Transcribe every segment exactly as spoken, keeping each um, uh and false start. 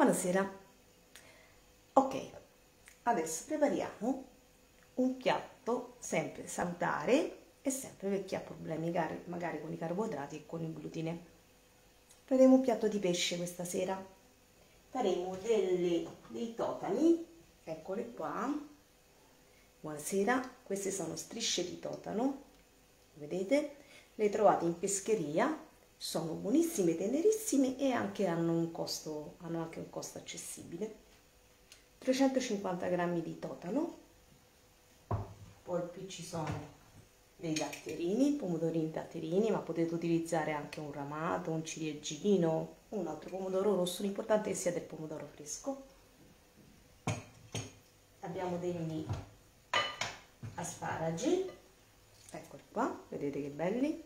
Buonasera. Ok, adesso prepariamo un piatto sempre salutare e sempre per chi ha problemi magari con i carboidrati e con il glutine. Faremo un piatto di pesce questa sera. Faremo delle, dei totani, eccole qua. Buonasera, queste sono strisce di totano, vedete? Le trovate in pescheria. Sono buonissime, tenerissime e anche hanno un costo, hanno anche un costo accessibile. trecentocinquanta grammi di totano, poi qui ci sono dei datterini, pomodorini datterini, ma potete utilizzare anche un ramato, un ciliegino, un altro pomodoro rosso, l'importante è che sia del pomodoro fresco. Abbiamo degli asparagi, eccoli qua, vedete che belli.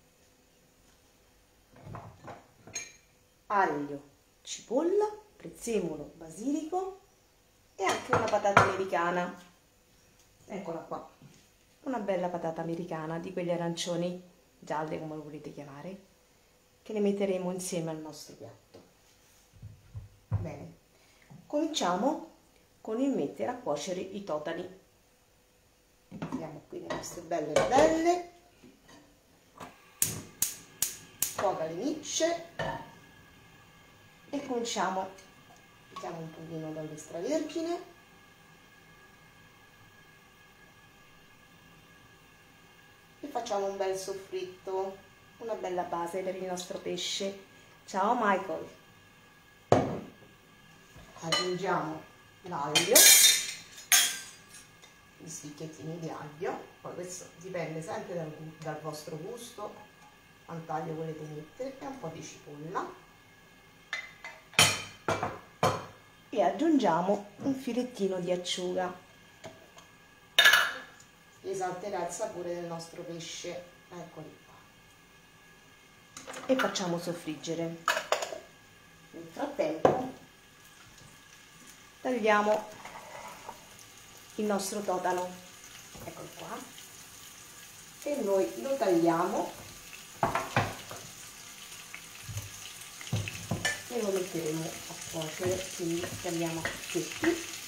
Aglio, cipolla, prezzemolo, basilico e anche una patata americana. Eccola qua, una bella patata americana di quegli arancioni gialle, come lo volete chiamare, che ne metteremo insieme al nostro piatto. Bene, cominciamo con il mettere a cuocere i totani. Mettiamo qui le nostre belle padelle, poche le micce. E cominciamo, mettiamo un pochino dall'extravergine, e facciamo un bel soffritto, una bella base per il nostro pesce. Ciao Michael! Aggiungiamo l'aglio, gli spicchiettini di aglio, poi questo dipende sempre dal, dal vostro gusto, quanto aglio volete mettere, e un po' di cipolla. E aggiungiamo un filettino di acciuga, esalterà il sapore del nostro pesce. Eccoli qua. E facciamo soffriggere. Nel frattempo tagliamo il nostro totano, eccolo qua, e noi lo tagliamo e lo metteremo a cuocere, quindi tagliamo a pezzetti.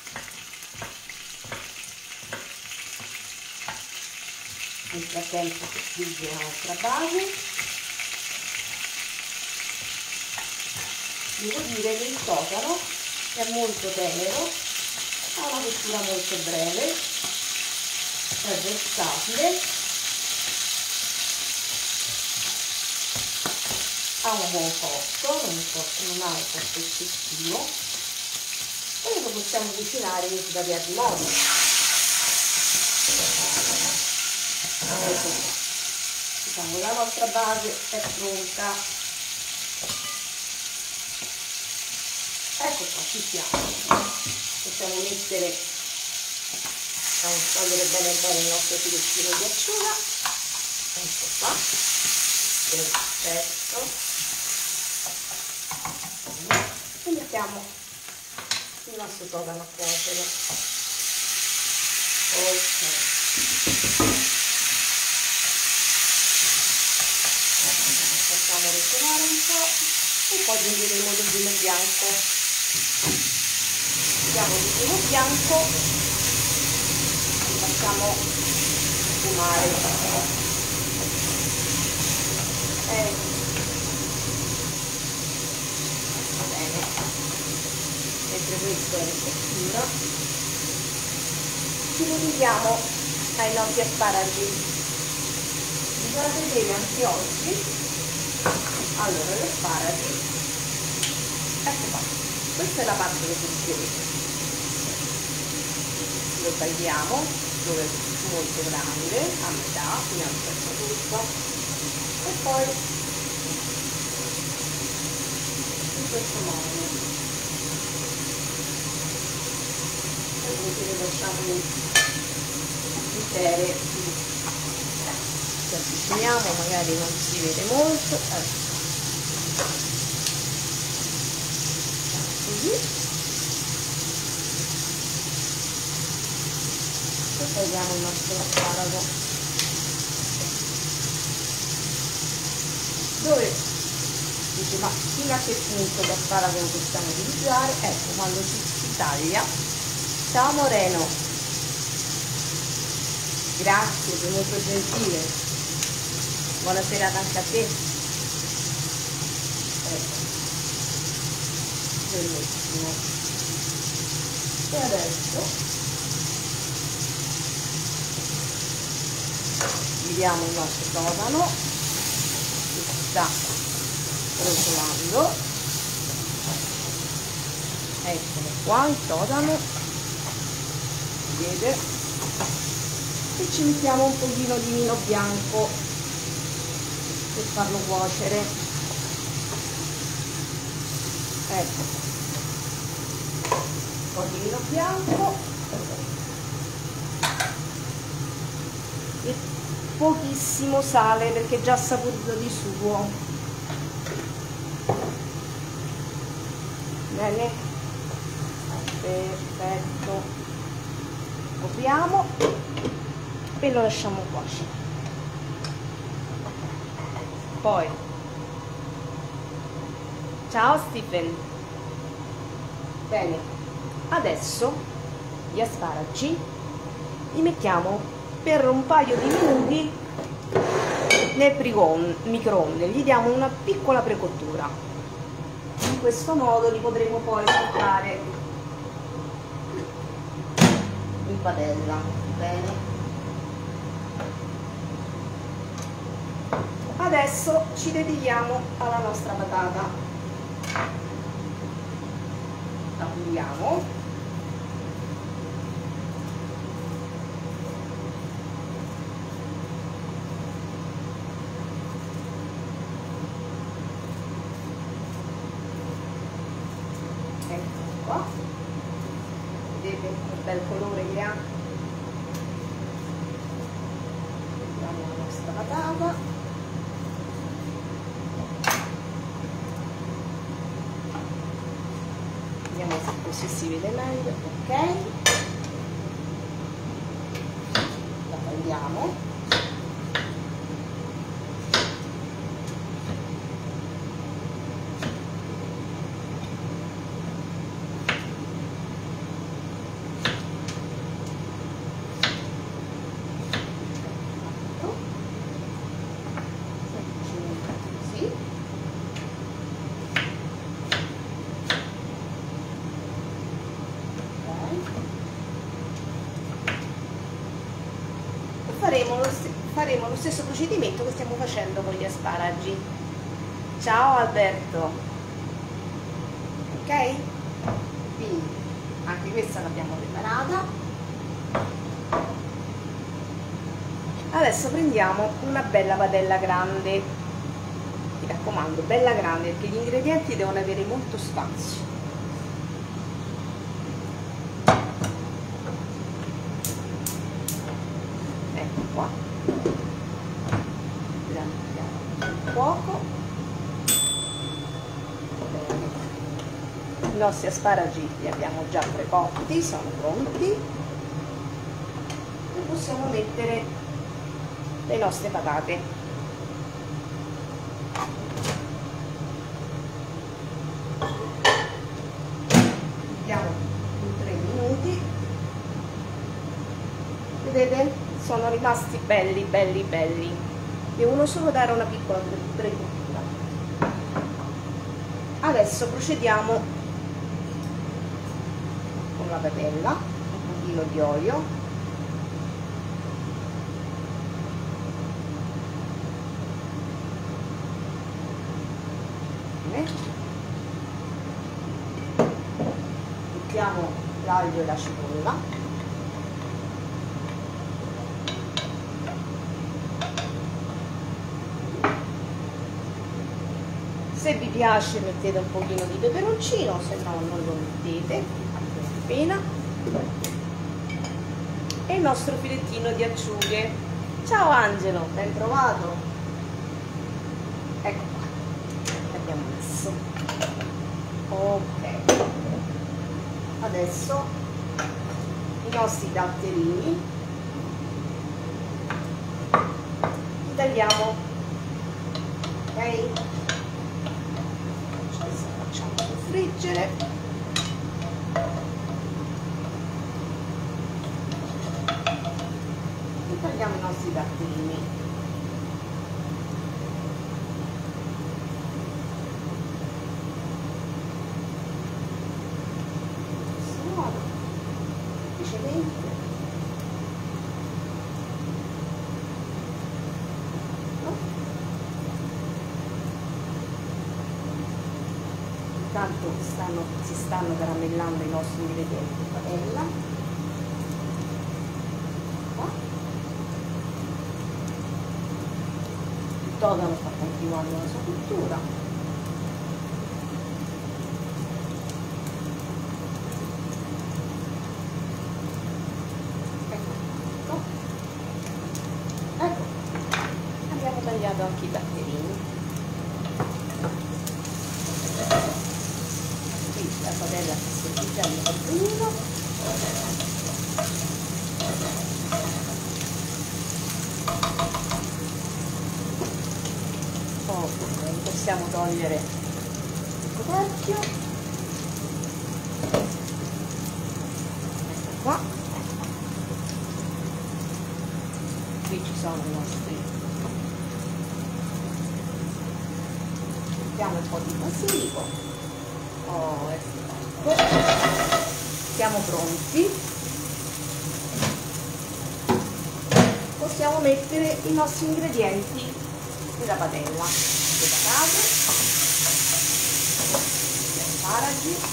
Nel frattempo frigge la nostra base. Devo dire che il totano è molto tenero, ha una cottura molto breve, è versatile, ha un buon costo, non, non ha un costo eccessivo, e lo possiamo cucinare in svariati modi. Diciamo, la nostra base è pronta. Ecco qua, ci siamo. Possiamo mettere, possiamo togliere bene bene il nostro filettino di acciuga. Ecco qua, perfetto. E mettiamo il nostro totano a cuocere. Ok, facciamo rosolare un po' e poi aggiungeremo del vino bianco. Mettiamo il vino bianco e facciamo sfumare. Eh, mentre questo è in cottura, ci dedichiamo ai nostri asparagi. Vi farò vedere anche oggi. Allora, gli asparagi, ecco qua, questa è la parte che vedete, lo tagliamo dove è molto grande, a metà, fino al pezzo tutto, e poi in questo modo. Così le lasciamo intere, ci avviciniamo, magari non si vede molto, ecco. Così, e tagliamo il nostro asparago, dove dice ma fino a che punto l'asparago lo possiamo utilizzare? Ecco, quando si, si taglia. Ciao Moreno, grazie, sei molto gentile, buona serata anche a te. Ecco, bellissimo. E adesso vediamo il nostro todano che sta rosolando. Eccolo qua il todano, vedete, e ci mettiamo un pochino di vino bianco per farlo cuocere. Ecco, un po' di vino bianco e pochissimo sale perché è già saporito di suo. Bene, perfetto, copriamo e lo lasciamo cuocere. Poi ciao Stephen. Bene, adesso gli asparagi li mettiamo per un paio di minuti nel microonde, gli diamo una piccola precottura. In questo modo li potremo poi saltare in padella. Bene, adesso ci dedichiamo alla nostra patata. La puliamo. Ecco qua, vedete che bel colore che ha. Vediamo la nostra patata. Vediamo se così si vede meglio. Ok, la tagliamo. Faremo lo, faremo lo stesso procedimento che stiamo facendo con gli asparagi. Ciao Alberto. Ok? Quindi anche questa l'abbiamo preparata. Adesso prendiamo una bella padella grande. Mi raccomando, bella grande, perché gli ingredienti devono avere molto spazio. Qua il fuoco. Bene. I nostri asparagi li abbiamo già precotti, sono pronti e possiamo mettere le nostre patate. Mettiamo in tre minuti. Vedete? Sono rimasti belli belli belli. Devono solo dare una piccola precottura. Adesso procediamo con la padella, un pochino di olio. Bene. Mettiamo l'aglio e la cipolla. Se vi piace mettete un pochino di peperoncino, se no non lo mettete, appena. E il nostro filettino di acciughe. Ciao Angelo, ben trovato. Ecco qua, l'abbiamo messo. Ok, adesso i nostri datterini li tagliamo, ok? friggere. E tagliamo i nostri datterini. Intanto stanno, si stanno caramellando i nostri ingredienti. Padella, qua. Il todano sta continuando la sua cottura. Tagliato anche i datterini. Qui la padella sta servizando il primo. Poi possiamo togliere il coperchio. Ecco qua. Qui ci sono i nostri. Mettiamo un po' di basilico. Oh, ecco. Siamo pronti. Possiamo mettere i nostri ingredienti nella padella. Le patate, gli asparagi,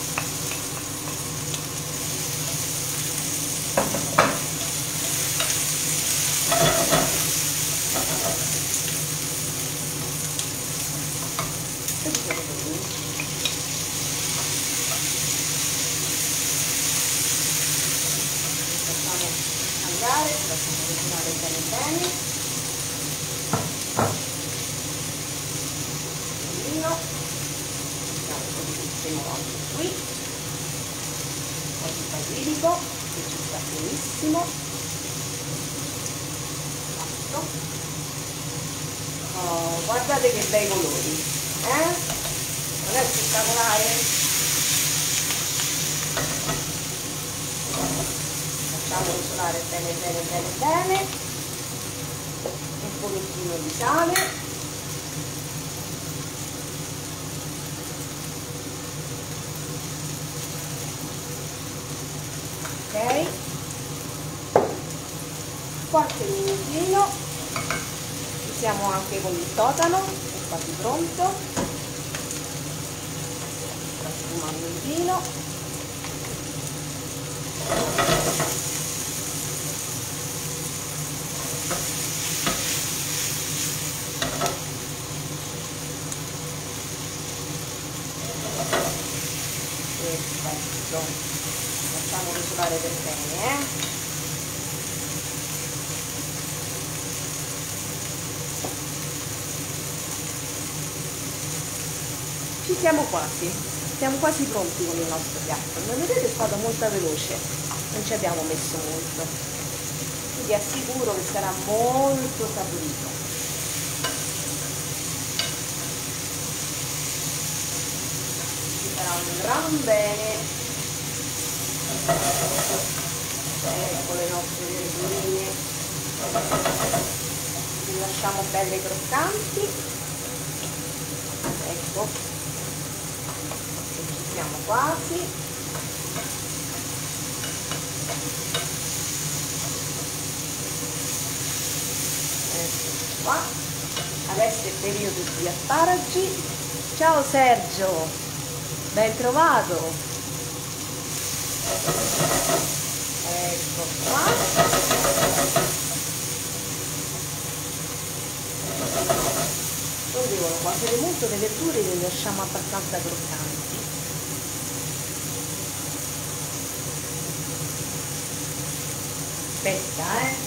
lasciamo cucinare bene bene. Vino, mettiamo un po' di prezzemolo anche qui, un po' di basilico che ci sta benissimo. Fatto. Oh, guardate che bei colori, eh? Non è spettacolare? Facciamo rosolare bene bene bene bene, un pochettino di sale, ok, qualche minutino, ci siamo anche con il totano, è quasi pronto, sta sfumando il vino. Perfetto, facciamo rosolare per bene, eh? Ci siamo quasi, siamo quasi pronti con il nostro piatto. Come vedete è stato molto veloce, non ci abbiamo messo molto, vi assicuro che sarà molto saporito. Un gran bene. Ecco le nostre verdurine, le lasciamo belle croccanti. Ecco, e ci siamo quasi. Ecco qua, adesso è il periodo degli asparagi. Ciao Sergio, ben trovato. Ecco qua. Non devono cuocere molto le verdure, le lasciamo abbastanza croccanti. Aspetta, eh.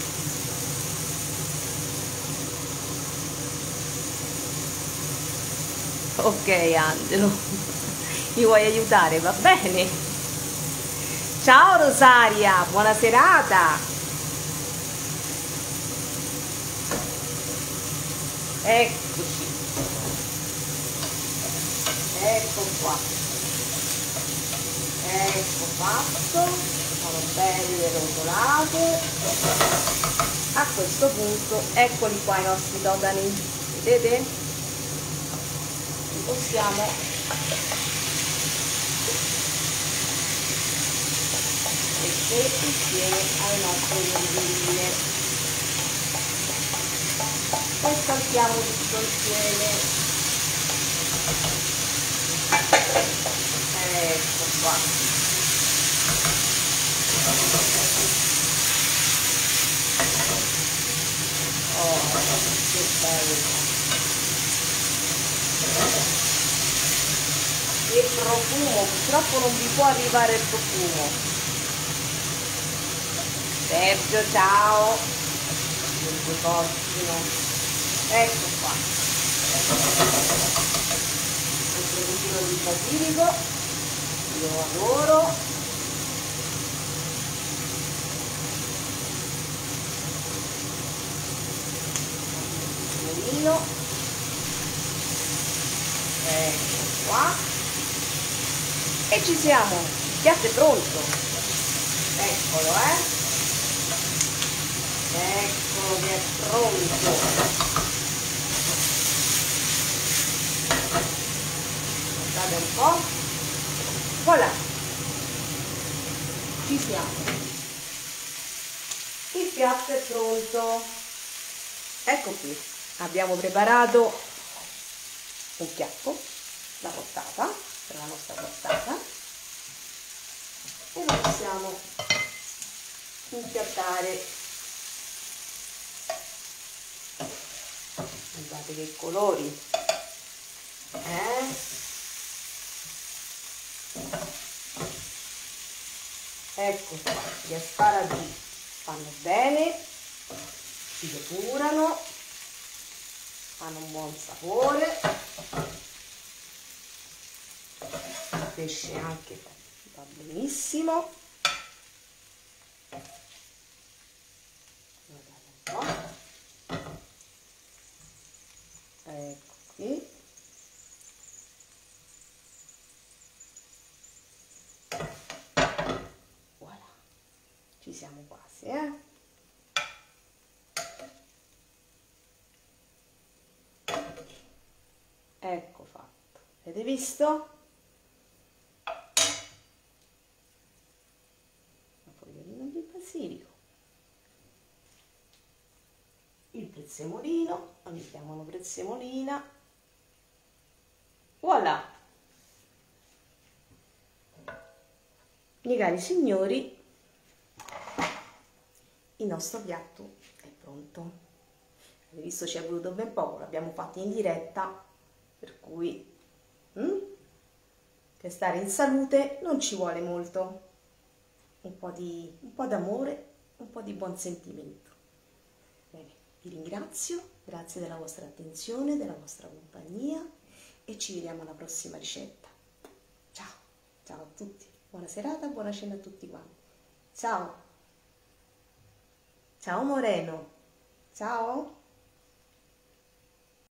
Ok Angelo, mi vuoi aiutare? Va bene. Ciao Rosaria, buona serata. Eccoci. Ecco qua. Ecco fatto, sono belle rotolate. A questo punto eccoli qua i nostri totani, vedete? Li possiamo mettere insieme alle nostre verdurine e saltiamo tutto insieme. Ecco qua. Oh, che bello. Che profumo, purtroppo non vi può arrivare il profumo. Sergio, ciao. Il tuo postino. Ecco qua. Un pochino di basilico. Io adoro. Ecco qua. E ci siamo, il piatto è pronto. Eccolo, eh. Eccolo che è pronto. Guardate un po'. Voilà. Ci siamo. Il piatto è pronto. Ecco qui. Abbiamo preparato un piatto, la portata, per la nostra portata, e lo possiamo impiattare. Guardate che colori, eh? Ecco qua, gli asparagi fanno bene, si depurano, hanno un buon sapore, il pesce anche va benissimo. Guardate un po'. Ecco qui. Voilà, ci siamo quasi, eh? Ecco fatto, avete visto? Una fogliolina di basilico, il prezzemolino, la mettiamo una prezzemolina, voilà! Miei cari signori, il nostro piatto è pronto. Avete visto, ci è voluto ben poco, l'abbiamo fatto in diretta, per cui hm? per stare in salute non ci vuole molto, un po' di un po' d'amore, un po' di buon sentimento. Bene, vi ringrazio, grazie della vostra attenzione, della vostra compagnia e ci vediamo alla prossima ricetta. Ciao, ciao a tutti, buona serata, buona cena a tutti quanti. Ciao, ciao Moreno, ciao.